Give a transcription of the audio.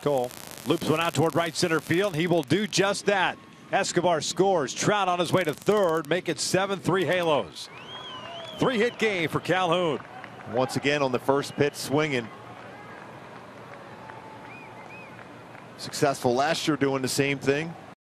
Cole loops one out toward right center field. He will do just that. Escobar scores. Trout on his way to third. Make it 7-3 Halos. 3-hit game for Calhoun. Once again on the first pitch swinging. Successful last year doing the same thing.